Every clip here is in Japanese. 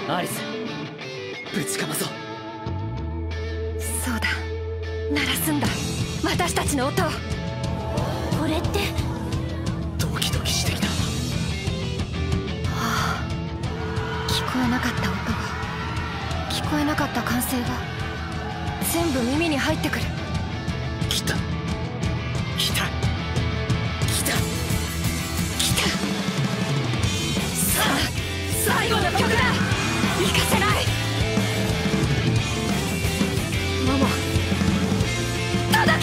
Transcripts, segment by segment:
アリス、ぶちかまそう。 そうだ、鳴らすんだ私たちの音を。 これってドキドキしてきた。 はあ、聞こえなかった音が、聞こえなかった歓声が全部耳に入ってくる。 来た来た来た来た。 さあ最後の曲だ。行かせない。モモ、届け。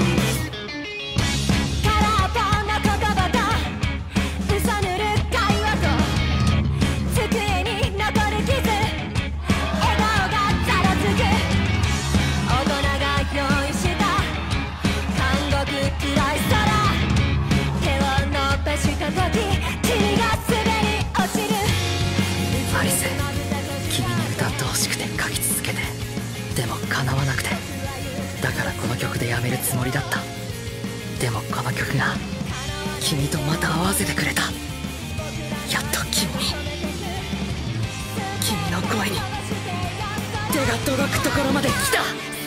空っぽの言葉と嘘ぬる会話と机に残る傷、笑顔がざらつく。大人が用意した監獄暗い空、手を伸ばした時君が滑り落ちる。 アリス、君に歌ってほしくて書き続けて、でも叶わなくて、だからこの曲でやめるつもりだった。でもこの曲が君とまた合わせてくれた。やっと君の声に手が届くところまで来た。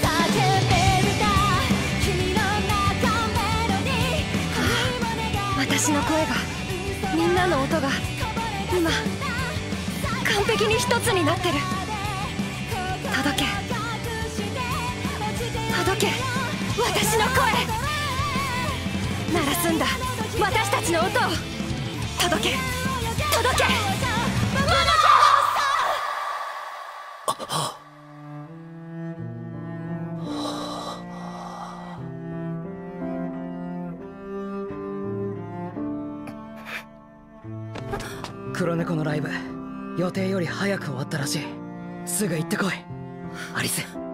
私の声が、みんなの音が今完璧に一つになってる。届け届け、私の声。鳴らすんだ私たちの音を。届け届け、モモ黒猫のライブ、予定より早く終わったらしい。すぐ行ってこい、アリス。